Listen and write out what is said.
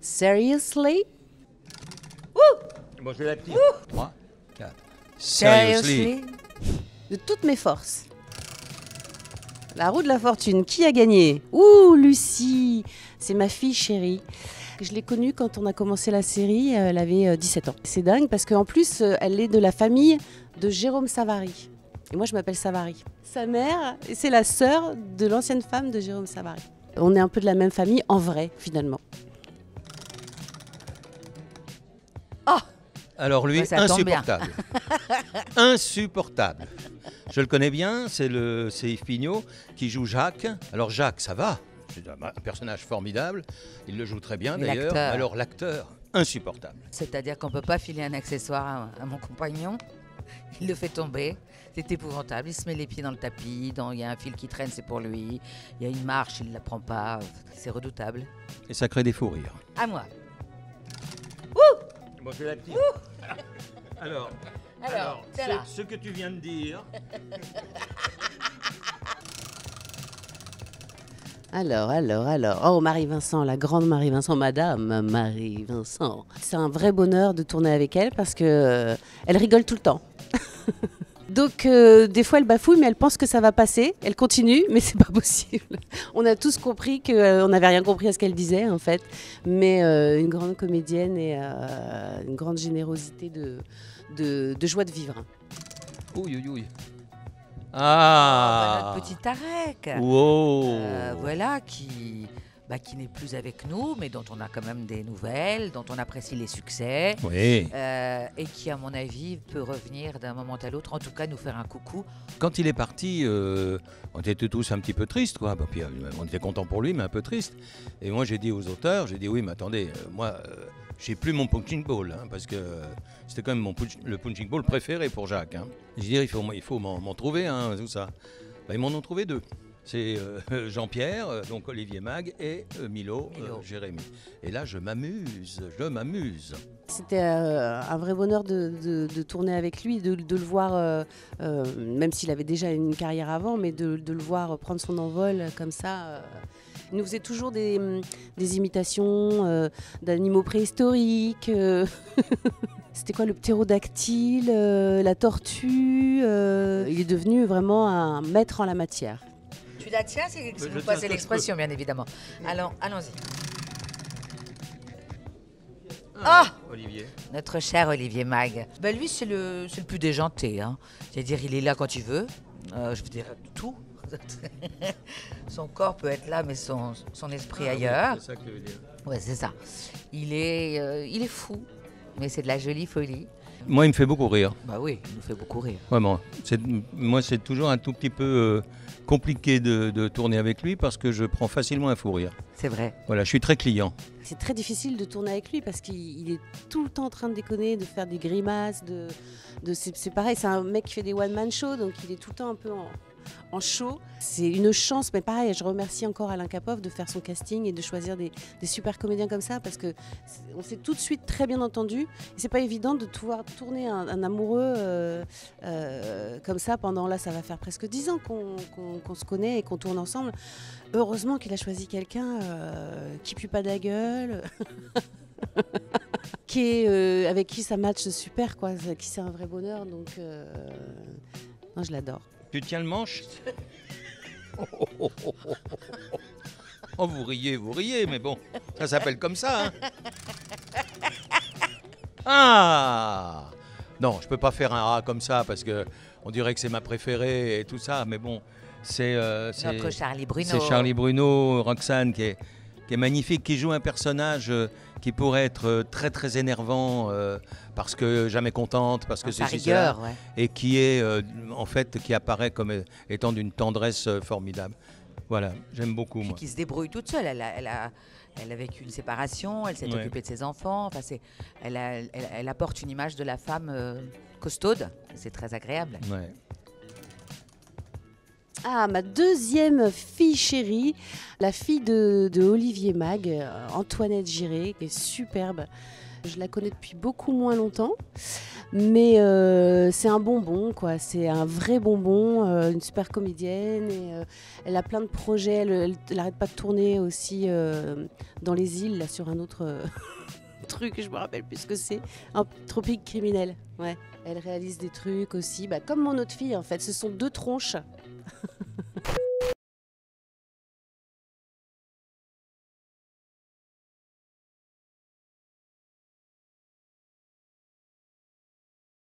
Seriously? Bon, je vais la petite. 3, 4. Seriously? De toutes mes forces. La roue de la fortune, qui a gagné? Ouh, Lucie! C'est ma fille chérie. Je l'ai connue quand on a commencé la série, elle avait 17 ans. C'est dingue parce qu'en plus, elle est de la famille de Jérôme Savary. Et moi, je m'appelle Savary. Sa mère, c'est la sœur de l'ancienne femme de Jérôme Savary. On est un peu de la même famille, en vrai, finalement. Oh! Alors lui, Ça tombe bien. insupportable. Insupportable. Je le connais bien, c'est Yves Pignot qui joue Jacques. Alors Jacques, ça va, c'est un personnage formidable, il le joue très bien Mais d'ailleurs. l'acteur. Alors l'acteur, insupportable. C'est-à-dire qu'on ne peut pas filer un accessoire à mon compagnon. Il le fait tomber. C'est épouvantable. Il se met les pieds dans le tapis. Il y a un fil qui traîne, c'est pour lui. Il y a une marche, il ne la prend pas. C'est redoutable. Et ça crée des fous rires. À moi. Bon, je vais la petite. Alors, c'est là. ce que tu viens de dire. Alors. Oh, Marie-Vincent, la grande Marie-Vincent, Madame Marie-Vincent. C'est un vrai bonheur de tourner avec elle parce que elle rigole tout le temps. Donc, des fois, elle bafouille, mais elle pense que ça va passer. Elle continue, mais c'est pas possible. On a tous compris qu'on n'avait rien compris à ce qu'elle disait, en fait. Mais une grande comédienne et une grande générosité de joie de vivre. Ouille. Ah, Notre petit Tarek. Wow. Voilà, qui n'est plus avec nous, mais dont on a quand même des nouvelles, dont on apprécie les succès. Oui. Et qui, à mon avis, peut revenir d'un moment à l'autre, en tout cas nous faire un coucou. Quand il est parti, on était tous un petit peu tristes, quoi. Puis, on était contents pour lui, mais un peu tristes. Et moi, j'ai dit aux auteurs, oui, mais attendez, moi, j'ai plus mon punching ball, hein, parce que c'était quand même le punching ball préféré pour Jacques. Hein. Je veux dire, il faut m'en trouver un, tout ça. Ils m'en ont trouvé 2. C'est Jean-Pierre, donc Olivier Mag, et Milo. Jérémy. Et là, je m'amuse. C'était un vrai bonheur de tourner avec lui, de le voir, même s'il avait déjà une carrière avant, mais de le voir prendre son envol comme ça. Il nous faisait toujours des imitations d'animaux préhistoriques. C'était quoi, le ptérodactyle, la tortue. Il est devenu vraiment un maître en la matière. Tu la tiens, si vous passez l'expression, bien évidemment. Allons-y. Olivier. Notre cher Olivier Mag. Lui, c'est le plus déjanté. Hein. C'est-à-dire, il est là quand il veut. Je veux dire, tout. Son corps peut être là, mais son esprit ailleurs. Oui, c'est ça que je veux dire. Ouais, c'est ça. Il est fou, mais c'est de la jolie folie. Moi, il me fait beaucoup rire. Bah oui, il nous fait beaucoup rire. Vraiment. Moi, c'est toujours un tout petit peu compliqué de tourner avec lui parce que je prends facilement un fou rire. C'est vrai. Voilà, je suis très client. C'est très difficile de tourner avec lui parce qu'il est tout le temps en train de déconner, de faire des grimaces. C'est pareil, c'est un mec qui fait des one-man shows, donc il est tout le temps un peu en show. C'est une chance, mais pareil, je remercie encore Alain Capov de faire son casting et de choisir des super comédiens comme ça parce qu'on s'est tout de suite très bien entendu. Et c'est pas évident de pouvoir tourner un amoureux comme ça pendant, là, ça va faire presque 10 ans qu'on se connaît et qu'on tourne ensemble. Heureusement qu'il a choisi quelqu'un qui pue pas de la gueule. Avec qui ça match super, quoi. Avec qui c'est un vrai bonheur, donc non, je l'adore. Tu tiens le manche? Oh, vous riez, mais bon, ça s'appelle comme ça. Hein. Ah! Non, je peux pas faire un A comme ça parce que on dirait que c'est ma préférée et tout ça, mais bon, c'est notre Charlie Bruno. C'est Charlie Bruno, Roxane qui est magnifique, qui joue un personnage qui pourrait être très très énervant parce que jamais contente, parce que c'est rigueur, ouais. Et qui est en fait qui apparaît comme étant d'une tendresse formidable. Voilà, j'aime beaucoup moi. Qui se débrouille toute seule. Elle a vécu une séparation, elle s'est occupée de ses enfants. Enfin, elle apporte une image de la femme costaude. C'est très agréable. Ouais. Ah, ma deuxième fille chérie, la fille de Olivier Mag, Antoinette Giré, qui est superbe. Je la connais depuis beaucoup moins longtemps, mais c'est un bonbon, quoi. C'est un vrai bonbon, une super comédienne. Et, elle a plein de projets. Elle n'arrête pas de tourner aussi dans les îles, là, sur un autre truc, je me rappelle plus ce que c'est. Un tropique criminel. Ouais. Elle réalise des trucs aussi, comme mon autre fille, en fait. Ce sont deux tronches.